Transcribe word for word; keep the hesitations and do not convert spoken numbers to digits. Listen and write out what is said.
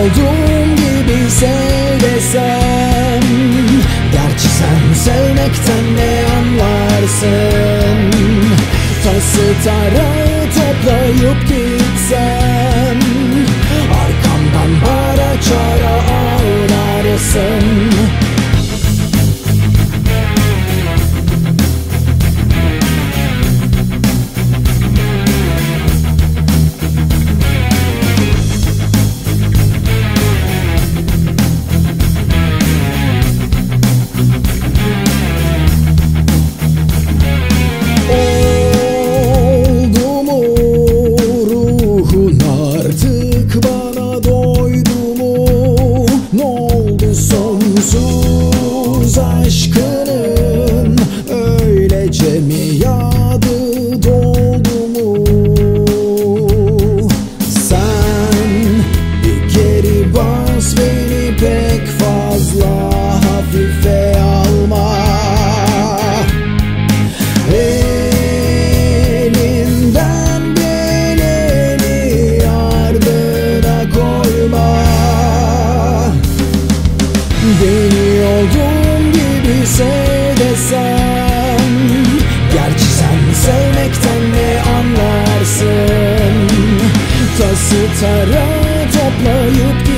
olduğum gibi sev desem, gerçi sen sevmekten ne anlarsın? Tası tarağı toplayıp gitsem, arkamdan bara çara ağlarsın. Sonsuz aşkının öylece mi yadı doldu mu? Sen bir geri bas, beni pek fazla hafife alma. Elinden geleni ardına koyma. Beni olduğum gibi sev desem, gerçi sen sevmekten ne anlarsın? Tası tarağı toplayıp